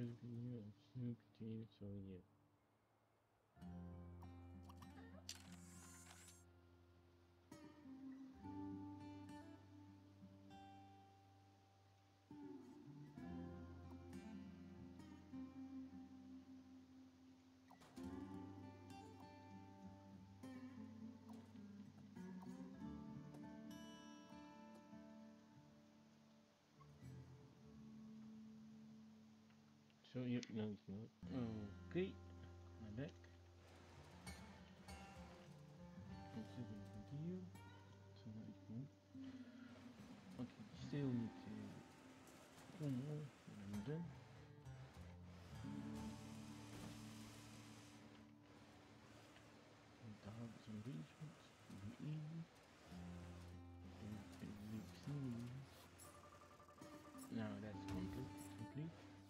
continue, so yeah. So yep, no it's not. Okay, I'm back. I'm still gonna continue. So now it's cool. Okay, still need to 2 more and I'm done. And the harvest arrangements will be easy. And it will be smooth. Now that's complete.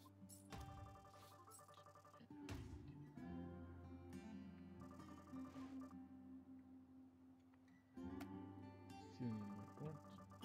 Still need more ports.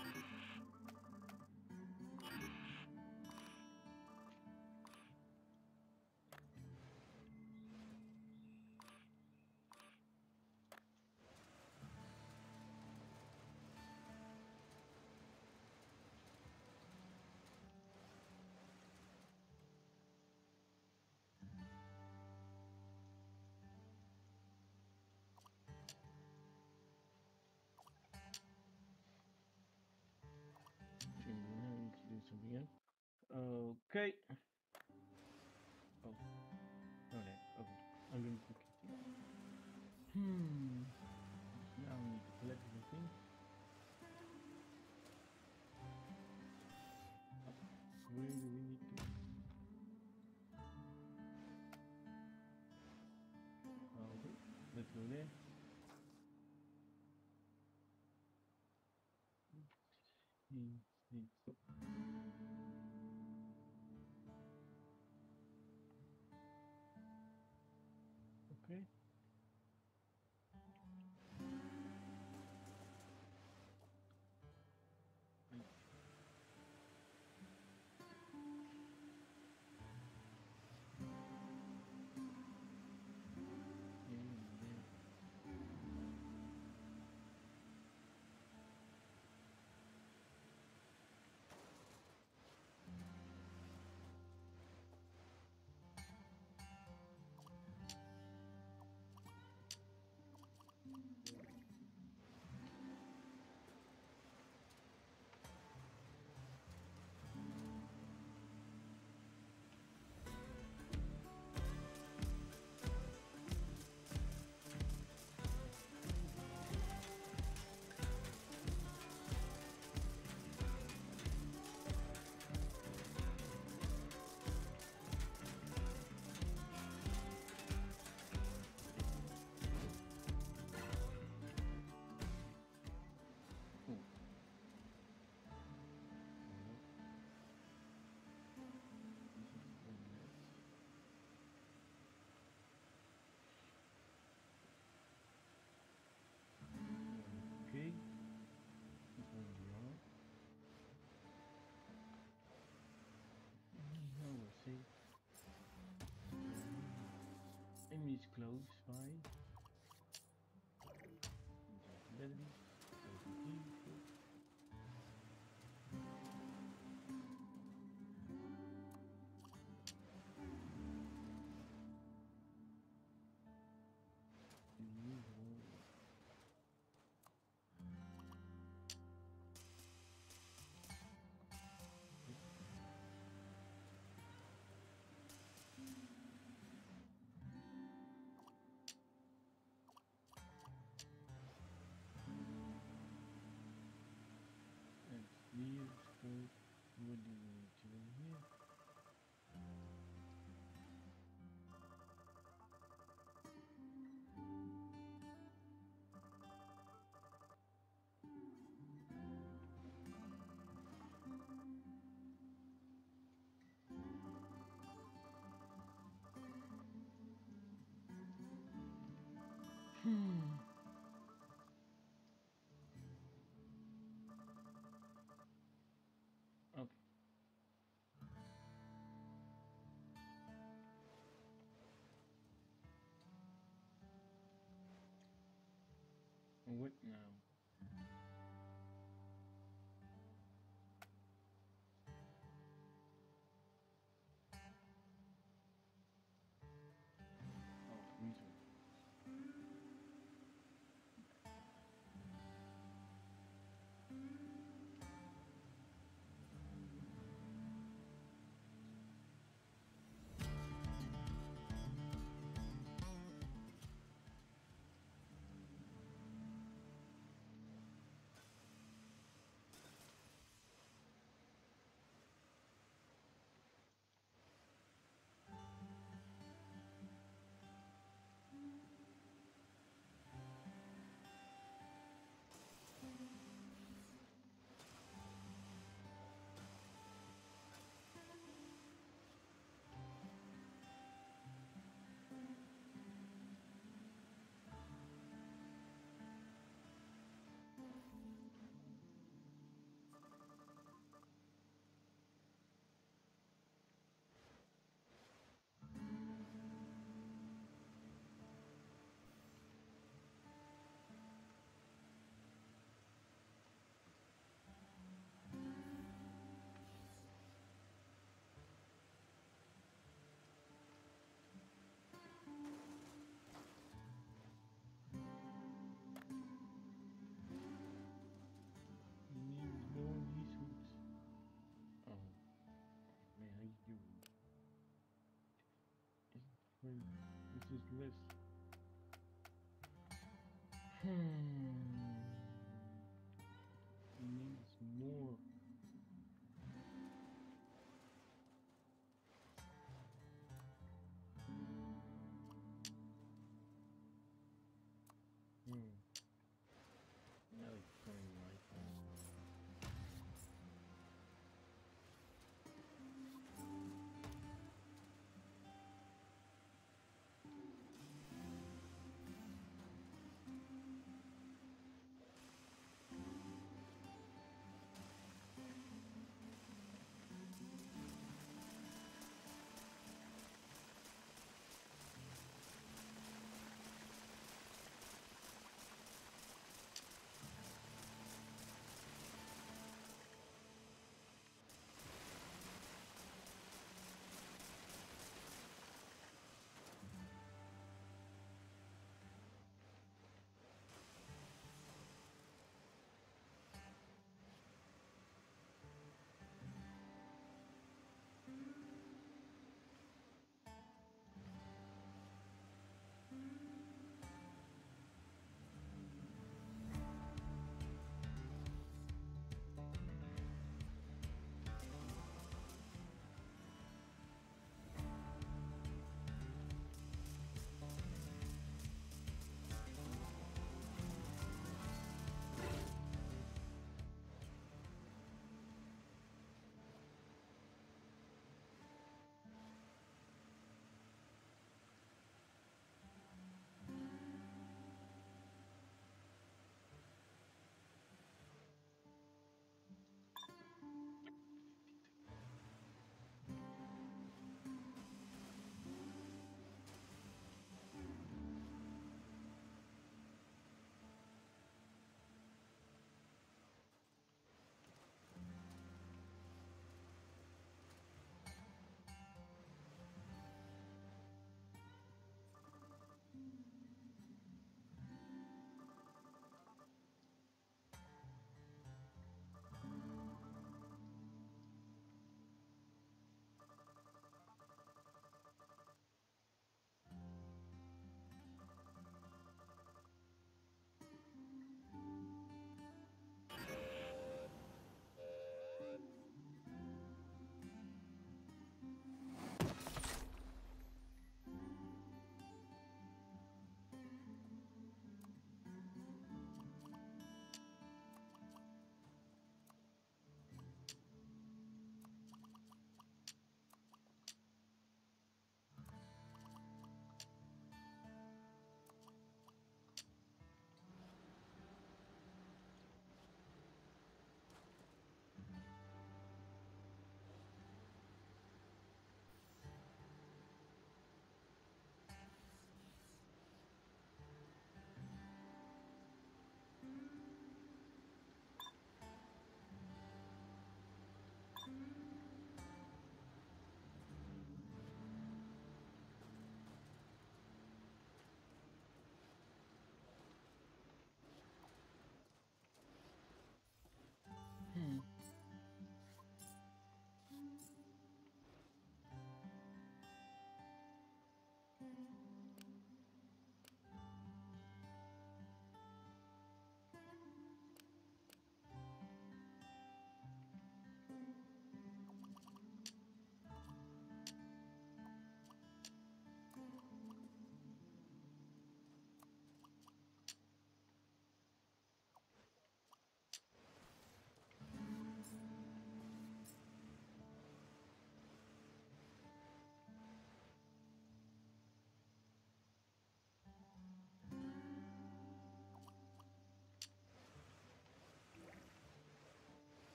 Now I need to do something else. Okay. Oh, no that. Okay. I'm going to continue. Now I need to collect everything. Where do we need to? Okay. Let's go there. Okay. Right. Here and there. Oh. Okay. This one we are. Now we're safe. Enemies close by. Batteries. What now? Oh, resources. He needs more resources. Oh, man, how you doing? What's this list? He needs more. Now he's playing my phone.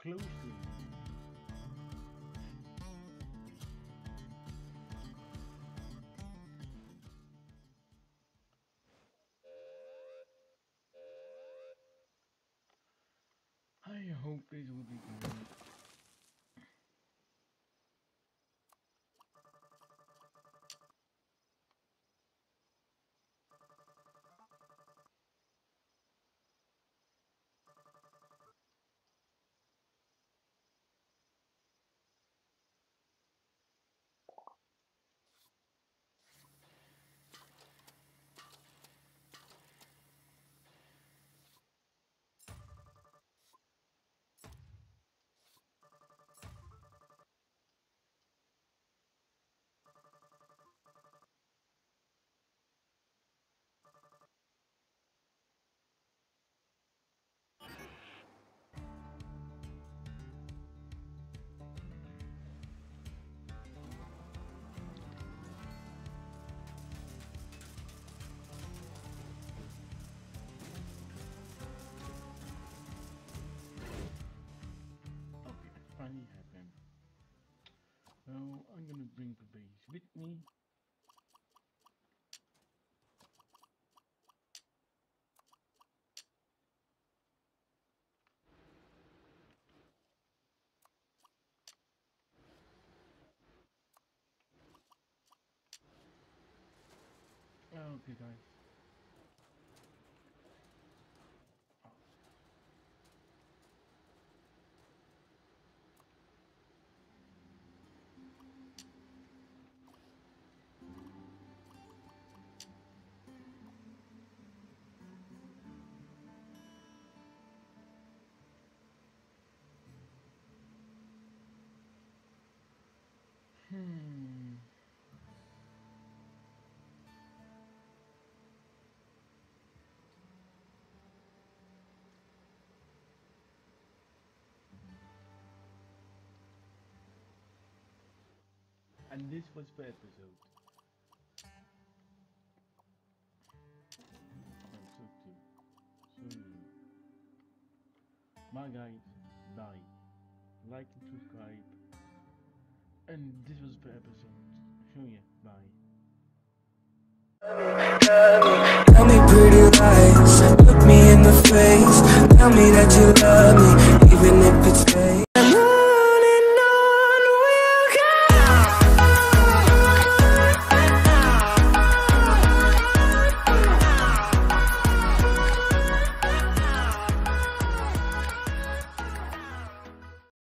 close to it. I hope this will be good. Okay, that finally happened. Well, I'm gonna bring the base with me. Okay, guys. Oh. Hmm. And this was the episode. Episode 2. So, my guys, bye. Like and subscribe. And this was the episode. So yeah, bye. Tell me pretty lies, look me in the face. Tell me that you love me, even if it's fake.